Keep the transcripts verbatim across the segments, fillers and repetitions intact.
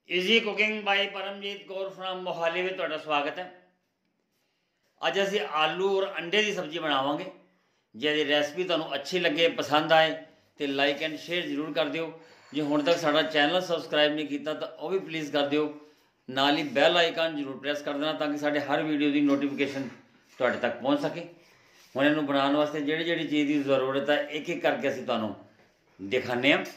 Easy cooking by Paramjit Kaur from Mohali ਵਿੱਚ ਤੁਹਾਡਾ ਸਵਾਗਤ ਹੈ। ਅੱਜ ਅਸੀਂ ਆਲੂ ਔਰ ਅੰਡੇ ਦੀ ਸਬਜ਼ੀ ਬਣਾਵਾਂਗੇ। ਜੇ ਇਹਦੀ ਰੈਸਪੀ ਤੁਹਾਨੂੰ ਅੱਛੀ ਲੱਗੇ, ਪਸੰਦ ਆਏ तो लाइक एंड शेयर जरूर कर दियो। जे हुण तक साडा चैनल सबसक्राइब नहीं किया तो वह भी प्लीज़ कर दियो। नाल ही बैल आइकन जरूर प्रेस कर देना ताकि साडे हर वीडियो की नोटिफिकेशन तुहाडे तक पहुँच सके। हुण इहनूं बनाउण वास्ते जिहड़ी जिहड़ी चीज़ की जरूरत है एक एक करके असीं तुहानूं दिखाने आ।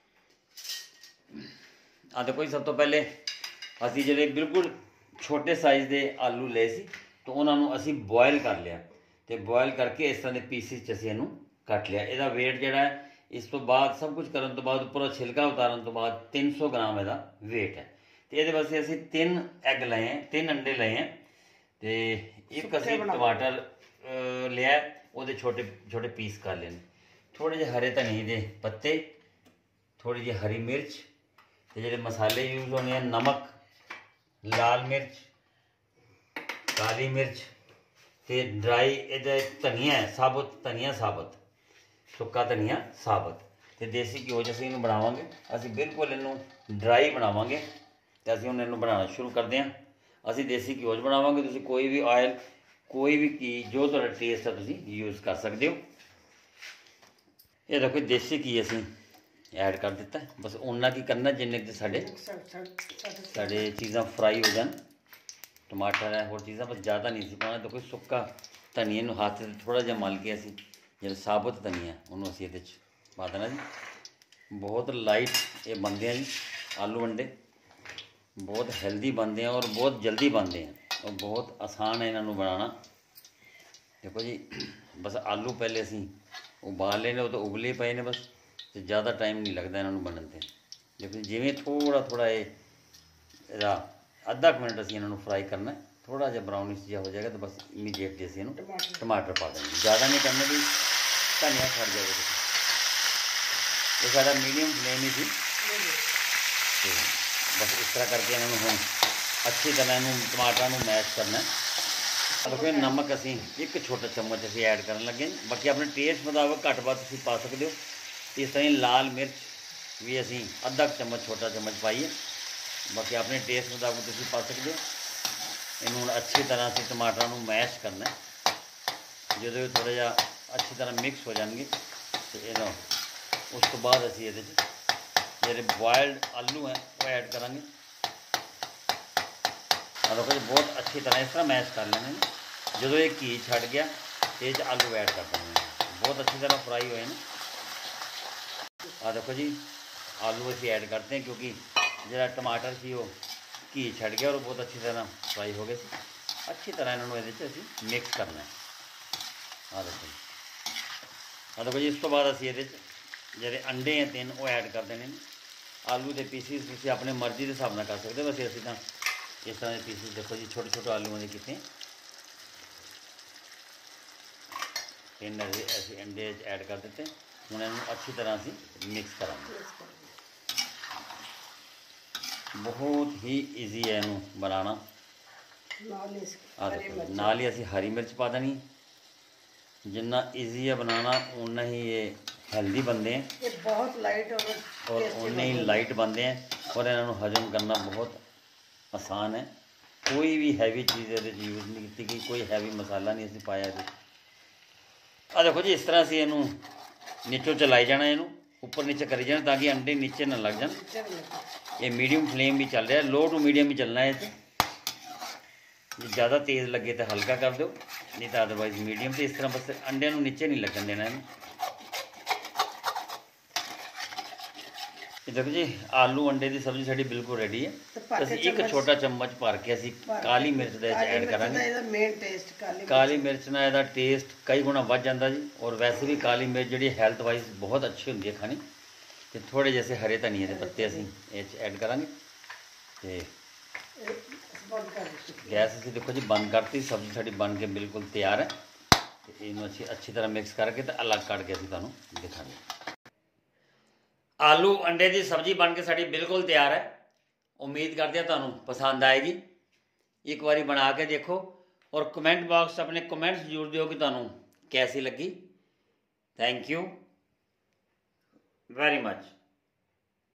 आ देखो जी, सब तो पहले असीं जिहड़े बिल्कुल छोटे साइज़ के आलू लए सी तो उन्होंने असीं बॉयल कर लिया तो बॉयल करके इस तरह के पीसिस च असीं इहनूं कट लिया। इहदा वेट जिहड़ा है इस तो बाद सब कुछ करने तो बाद उपर छिलका उतारन तो बाद तीन सौ ग्राम इसका वेट है। तो ये वास्ते असीं तीन एग लाए हैं, तीन अंडे लाए हैं तो एक असीं टमाटर लिया, वो छोटे छोटे पीस कर लेने। थोड़े जे हरे धनिए के पत्ते, थोड़ी जी हरी मिर्च तो जो मसाले यूज होने हैं नमक, लाल मिर्च, काली मिर्च तो ड्राई ये धनिया है, साबुत धनिया साबुत, सुक्का धनिया साबुत तो देसी घ्यो च असीं बनावांगे। असीं बिल्कुल इनू ड्राई बनावांगे तो असीं हुण इनू बनाना शुरू करते हैं। असीं देसी घ्यो च बनावांगे, तुसीं कोई भी ऑयल कोई भी घी जो तुहाडा टेस्ट है तुसीं यूज़ कर सकते हो। ये देखो देसी घी असीं ऐड कर दिता है। बस उन्ना की करना जिन्ने कि साडे साडे चीज़ां फ्राई हो जान। टमाटर है होर चीज़ां बस ज़्यादा नहीं सी पाना। देखो सुक्का धनिए नूं हत्थ ते थोड़ा जिहा मल के असीं जो साबुत धनिया उन्होंने असीं इहदे च पा देना जी। बहुत लाइट ये बनते हैं जी आलू अंडे, बहुत हेल्दी बनते हैं और बहुत जल्दी बनते हैं और बहुत आसान है इन्हों बनाना। देखो जी बस आलू पहले असीं उबाल लेने, वो तो उबले पे ने बस, तो ज़्यादा टाइम नहीं लगता इन्हों बनन ते। देखो जिमें थोड़ा थोड़ा ये इहदा अद्धा मिनट असीं इन्हों फ्राई करना है, थोड़ा जहा ब्राउनिश जहा हो जाएगा तो बस इमीडिएटली असीं इहनूं टमाटर पा देंगे। ज़्यादा नहीं करना भी धनिया सड़ जाएगा। ये सारा मीडियम फ्लेम ही थी तो बस इस तरह करके इन्होंने हम अच्छी तरह इन्हों टमाटर में मैश करना है। देखो नमक असीं एक छोटा चम्मच असीं ऐड करन लगे, बाकी अपने टेस्ट मुताबिक घट वध तुसीं पा सकते हो। इस तरह लाल मिर्च भी असीं अद्धा चम्मच छोटा चम्मच पाइए, बाकी अपने टेस्ट मुताबिक तुसीं पा सकते हो। इन्होंने अच्छी तरह से टमाटर में मैश करना है। जो थोड़ा जिहा अच्छी तरह मिक्स हो जाएंगे तो इन्हों उस तो बाद असीं ये जो बॉयल्ड आलू हैं वो ऐड करांगे। और देखो बहुत अच्छी तरह इस तरह मैश कर लेने। जो ये घी छड़ गया ये आलू ऐड कर देंगे, बहुत अच्छी तरह फ्राई हुए ना। आ देखो जी आलू असीं ऐड करते हैं क्योंकि जो टमाटर सी वो घी छड़ गया और बहुत अच्छी तरह फ्राई हो गए। अच्छी तरह इन्होंने ये मिक्स करना है। आ देखो आ देखो जी इस तो बाद असीं ये ਜਿਹੜੇ अंडे हैं तीन वो ऐड कर देने। आलू के पीसिस तुसीं अपने मर्जी के हिसाब नाल कर सकते हो। वैसे असीं तां इस तरह के पीसिस देखो जी छोटे छोटे आलूओं के कितने तीन असीं अंडे ऐड कर दिते। हुण इहनूं अच्छी तरह असीं मिक्स करांगे। बहुत ही ईजी है इहनूं बनाना। आ देखो नाल ही असीं हरी मिर्च पा देनी। जिन्ना ईजी है बनाना उन्ना ही ये हेल्दी बनते हैं, ये बहुत लाइट और और उन्ने ही लाइट बनते हैं और इन्हों हजम करना बहुत आसान है। कोई भी हैवी चीज़ ये यूज़ नहीं की गई, कोई हैवी मसाला नहीं असीं पाया। आ देखो जी इस तरह से इनू नीचों चलाई जाना, इनू ऊपर नीचे करी जाना ताकि अंडे नीचे ना लग जाए। ये मीडियम फ्लेम भी चल रहा है, लो टू मीडियम ही चलना है। जो ज़्यादा तेज़ लगे तो हल्का कर दो, नहीं तो अदरवाइज मीडियम। तो इस तरह बस अंडे नूं नीचे नहीं लगन देना इनू। देखो जी आलू अंडे की सब्जी साड़ी बिल्कुल रेडी है। तो एक छोटा चम्मच भर के असीं काली मिर्च दे ऐड करांगे। काली मिर्च नाल इहदा टेस्ट कई गुणा वध जांदा जी। और वैसे भी काली मिर्च जिहड़ी हैल्थ वाइज बहुत अच्छी हुंदी है खानी। तो थोड़े जैसे हरे धनिए के पत्ते असीं इह ऐड करांगे। तो गैस असीं देखो जी बंद करती, सब्जी साड़ी बन के बिल्कुल तैयार है। तो इहनूं असीं अच्छी तरह मिक्स करके तो अलग कट के असीं तुहानूं दिखांगे। आलू अंडे की सब्जी बन के साड़ी बिल्कुल तैयार है। उम्मीद करते हैं तुहानूं पसंद आएगी। एक बारी बना के देखो और कमेंट बॉक्स अपने कमेंट्स जरूर दिओ कि तुहानूं कैसी लगी। Thank you very much.